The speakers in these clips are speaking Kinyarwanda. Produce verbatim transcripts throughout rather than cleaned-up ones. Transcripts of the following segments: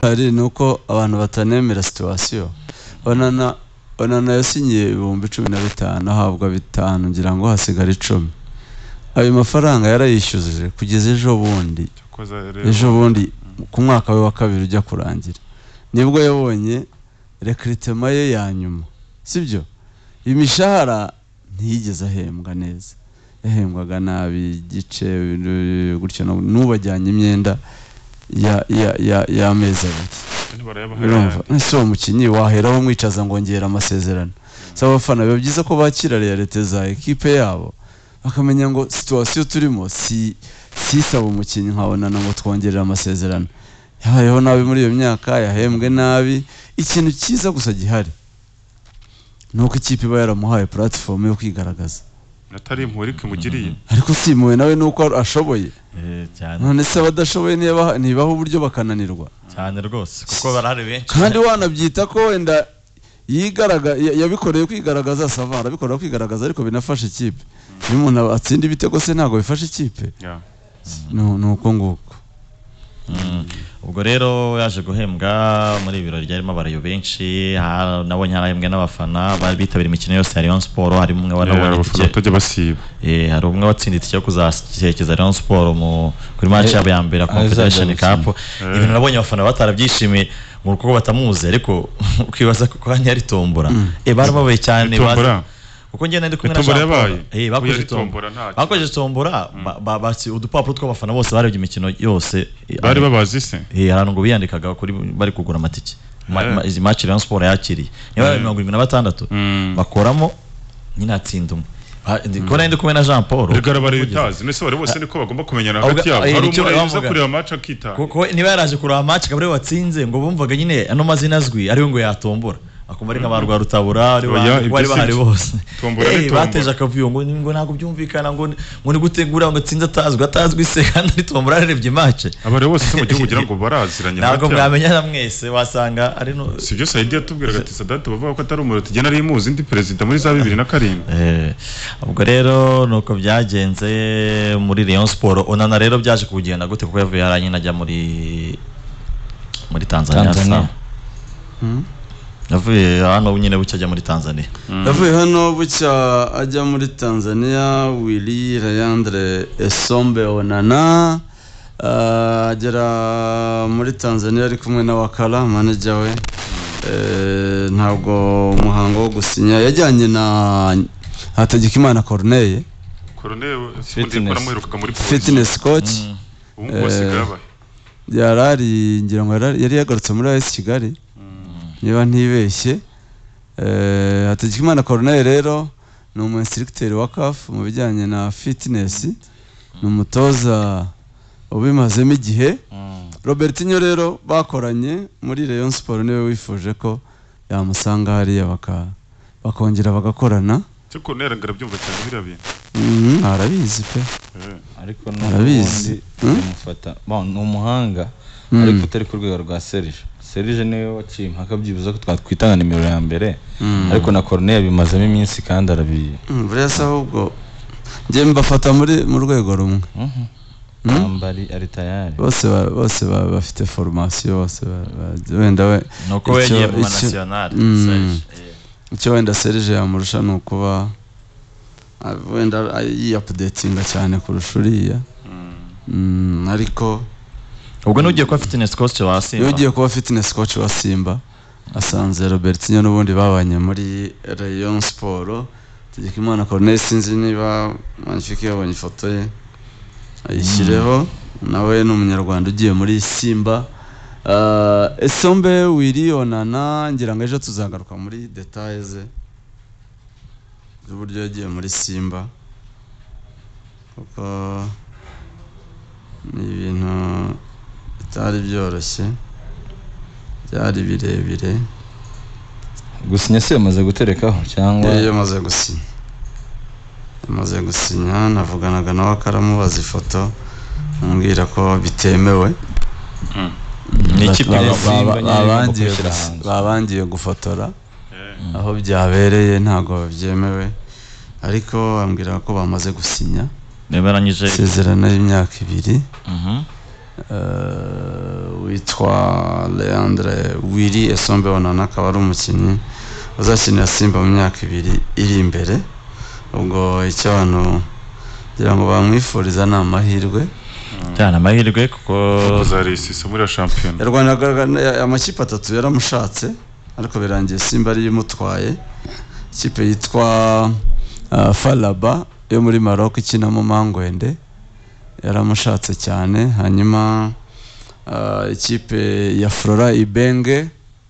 hari nuko abantu batanemera situation. Onana Onana yasinyiye ibihumbi cumi na bitanu ahabwa bitanu ngira ngo hasigara icumi. Ayo mafaranga yarayishyuzije kugeza ejo bundi. Ejo bundi ku mwaka we wa kabiri ujya kurangira. Nibwo yabonye recruitment ye ya nyuma. Sibyo? Imishahara ntiyigeze ahembwa neza. Yahembwaga nabi gice gutyo n'ubajyanye imyenda ya ya ya ya meza abiri. Nse umukinyi waheraho mwicaza ngo ngera amasezerano. Saba abafana biba byiza ko bakira realite za equipe yabo bakamenya ngo situation turimo si si saba umukinyi nkabona ngo twongerera amasezerano. Yabayeho nabi muri iyo myaka yahembwe nabi. Ikintu cyiza gusa gihari nuko ikipe iba yaramuhaye platform yo kwigaragaza. Natari impuri kimugiriye. Ariko simuwe nawe nuko ashoboye. Eh cyane. None se abadashoboye niba nibaho uburyo bakananirwa. Cyane rwose kuko barahari benshi. Kandi wanabyita ko wenda yigaraga yabikoreye kwigaragaza savara bikorera kwigaragaza ariko binafasha ikipe. Iyo umuntu atsinda ibitego se ntago bifasha ikipe. Yeah. No nuko nguko. Ubwo rero yaje guhembwa muri ibirori ryarimo abarayo benshi nabonye harahembwe n'abafana bari bitabira imikino yose ya Rayon Sport. Hari umwe wanabonye itike basiba. Eh hari umwe watsindiye itike yo kuzasekeza Rayon Sport mu kuri match yabo ya mbere Confederation Cup. Ibintu nabonye abafana batarabyishimiye ngo kuko batamuze ariko ukibaza ko kwanya ari tombora. Eh barababaye cyane bazi uko ngene ndi kumwe na Jean eh bakoze tombora bakoze tombora basi udupapuro tw'abafana bose barebye imikino yose bari babazi se eh arantu ngo biyandikaga kuri bari kugura amatike izi match Rayon Sport yakiriye niba mirongo irindwi na batandatu bakoramo nyina atsinda umwe ndikora ndi kumwe na Jean Paul rigara bari bitazi nese bari bose niko bagomba kumenyana hagati yabo hari umuntu uza kureba match akita kuko niba yaraje kureba match kabure watsinze ngo bumvaga nyine ano mazina azwi ari ngo yatombora akumari nk'abarwa rutabura ari bari bahari bose eh bateje akavuyo ngo ngo ntago byumvikana ngo ngo ni gutegura ngo tsinza tazwe atazwe se kandi ari tombora arebye match abare bose se mu gihugu kugira ngo baraziranye ntago mwamenya mwese wasanga ari no sibyo Saidi yatubwiraga ati Sadat bavuga ko atari umuriro tugena ari muzi ndi president muri za bibiri na karindwi. Eh ubwo rero nuko byagenze muri Rayon Sport. Onana rero byaje kugenda gute kuko yavuye haranye najya muri muri Tanzania sa hmm? Yavuye hano nyine bucya ajya muri Tanzania. Yavuye hano bucya ajya muri Tanzania. Willy Leandre Esombe Onana agera muri Tanzania ari kumwe na Wakala manager we. Eh ntabwo umuhango wo gusinya yajyanye na Hategekimana Corneille. Corneille sikora muheruka muri fitness coach. Ubu sigaba. Yarari ngira ngo yari yagarutse muri A S Kigali. Niba ntibeshye eh Hategekimana Corneille rero ni umu instructor wa C A F mu bijyanye na fitness. Ni umutoza ubimazemo igihe. Robertinho rero bakoranye muri Rayon Sport niwe wifuje ko yamusanga hariya baka bakongera bagakorana. Cyo nerangara byumva cyane birabiye. Mhm arabizi pe. Ariko no arabizi mufata bon no muhanga ariko utari ku rwego rwa Serge. Serge niwe waciye impaka byibuza ko twatwitanga nimero ya mbere ariko na Corneille bimazemo iminsi kandi arabiye. Buriya se ahubwo ngiye mbafata muri mu rwego rumwe. Ambari ari tayari bose bose bafite formation bose wenda we nuko wegeye mu national Serge. Icyo wenda Serge yamurusha nukuba wenda yi updatinga cyane kurusha uriya. Ariko ubwo nugiye kuba fitness coach wa Simba. Yugiye kuba fitness coach wa Simba asanze Robertinho n'ubundi babanye muri Rayon Sport. Hategekimana Corneille sinzi niba manifike yabonye ifoto ye ayishyireho nawe n'umunyarwanda ugiye muri Simba. Esombe Willy Onana ngira ngo ejo tuzagaruka muri details z'uburyo yagiye muri Simba kuko ni ibintu bitari byoroshye byari birebire. Gusinya se yamaze guterekaho cyangwa yamaze gusinya yamaze gusinya navuganaga nawe akaramubaza ifoto ambwira ko bitemewe. babangiye gufotora aho byabereye ntago byemewe ariko ambwira ko bamaze gusinya neberanyije isezerano y'imyaka ibiri. uh, witwa Leandre Willy Esombe Onana akaba ari umukinnyi uzakinira Simba mu myaka ibiri iri imbere ubwo icyo abantu kugira ngo bamwifuriza ni amahirwe cyane amahirwe kuko zarisisa muri champion yarwanaga amakipe atatu yaramushatse ariko birangiye Simba ari yimutwaye ikipe yitwa uh, Falaba yo muri Maroc ikina mu Mangwende yaramushatse cyane hanyuma uh, ikipe ya Flora Ibenge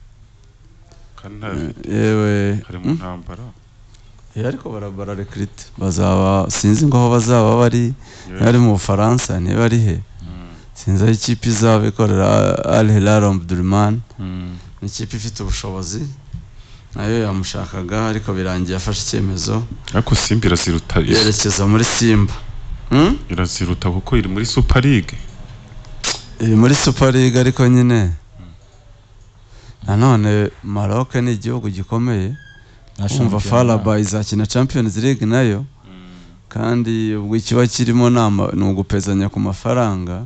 yewe hari mu ntambara eh ariko barabara recruit bazaba sinzi ngo aho bazaba bari ari mu Faransa ne bari he sinzi ikipe izaba ikorera Al Hilal Omdurman ni ikipe ifite ubushobozi nayo yamushakaga ariko birangiye afashe icyemezo ariko Simba iraziruta yerekeza muri Simba hmm? iraziruta kuko iri muri Super League iri muri Super League ariko nyine nanone Maroc ni igihugu gikomeye umva Falaba izakina Champions League nayo kandi ubwo ikiba kirimo nama ni ugupezanya ku mafaranga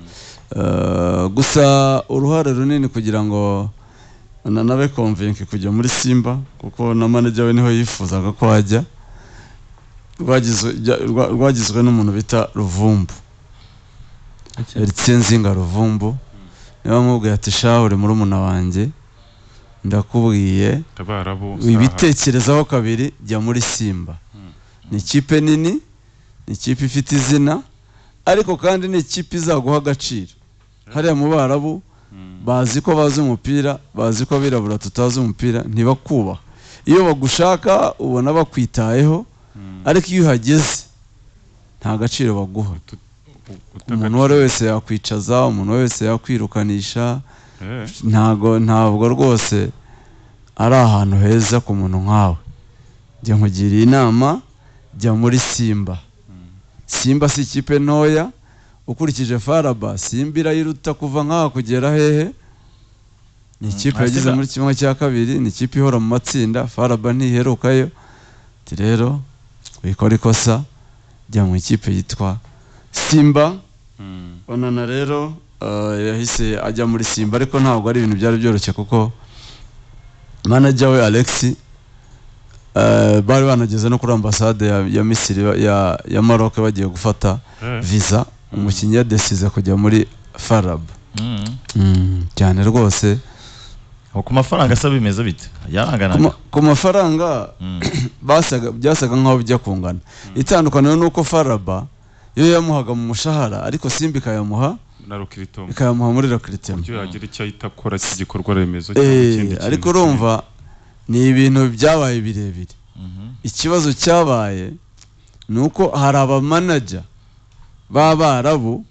gusa uruhare runini kugira ngo nabe convince kujya muri Simba kuko na manager we niho yifuzaga ko ajya rwagizwe rwagizwe n'umuntu bita Ruvumbu Eritsenzinga Ruvumbu niba mubwiye ati shahure muri umuna wanjye ndakubwiye ibitekerezaho kabiri jya muri Simba ni ikipe nini ni ikipe ifite izina ariko kandi ni ikipe izaguha agaciro hariya mu Barabu bazi ko bazi umupira bazi ko birabura tutazi umupira ntibakubaha iyo bagushaka ubona bakwitayeho ariko iyo uhageze nta gaciro baguha umuntu wari wese yakwicaza umuntu wese yakwirukanisha ntago ntabwo rwose ari ahantu heza ku muntu nkawe njye nkugiriye inama jya muri Simba Simba si ikipe ntoya ukurikije Falaba Simba irayiruta kuva nkaha kugera hehe ni ikipe yagize muri kimwe cya kabiri ni ikipe ihora mu matsinda Falaba ntiherukayo ati rero wikora ikosa jya mu ikipe yitwa Simba Onana rero yahise ajya muri Simba ariko ntabwo ari ibintu byari byoroshye kuko manager we Alex bari banageze no kuri ambassade ya Misiri ya ya Maroc bagiye gufata visa umukinnyi yadesize kujya muri Falaba cyane rwose ku mafaranga asaba bimeze bite yaranganaga ku mafaranga basaga byasaga nkaho bijya kungana itandukaniro nuko Falaba yo yamuhaga mu mushahara ariko Simba ikayamuha na Rokiritombo ikayamuha muri Rokiritombo cyo yagira icyo itakora cy'igikorwa remezo cy'ikindi ariko urumva ni ibintu byabaye birebire ikibazo cyabaye nuko hari aba manager b'Abarabu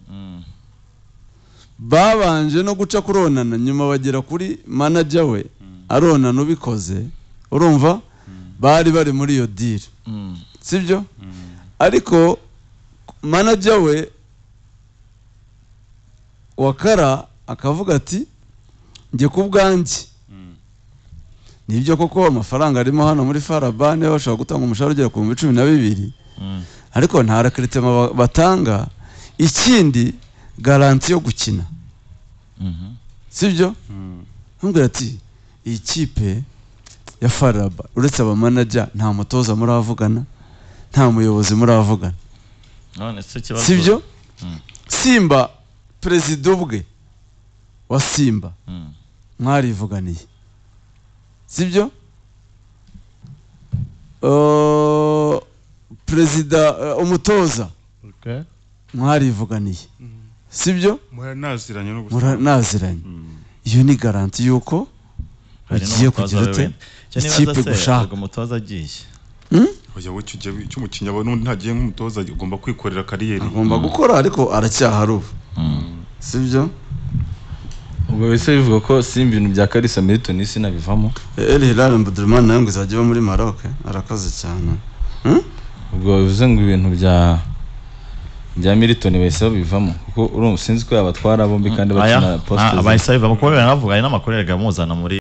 babanje no guca kuronana nyuma bagera kuri manager we aronana ubikoze urumva bari bari muri iyo deal sibyo ariko manager we Wakara akavuga ati nge kubwanjye nibyo koko amafaranga arimo hano muri Falaba niyo bashobora gutanga umushahara ugera ku bihumbi cumi na bibiri ariko nta recrutement batanga ikindi garanti yo gukina sibyo ntumbwira ati iyi kipe ya Falaba uretse aba manager nta mutoza muravugana nta muyobozi muravugana none se kibazo sibyo Simba Perezida ubwe wa Simba mwarivuganiye sibyo uh, Perezida uh, umutoza okay mwarivuganiye sibyo muranaziranye no muranaziranye iyo ni garanti yuko agiye kugira ute ikipe gushaka umutoza agiye oya we cyo cy'umukinnyi abone ntagiye nk'umutoza agomba kwikorera kariyeri agomba gukora ariko aracyahari ubu sibyo ubwo wese bivuga ko Simba ibintu bya Kalisa Milton isi nabivamo El Hilal Omdurman nayo ngo izajya muri Maroc arakaze cyane ubwo bivuze ngo ibintu bya bya Milton wese bivamo kuko urumva sinzi ko yabatwara bombi kandi bakina poste abayisa bivamo ko banavuga n'amakorere gamuzana muri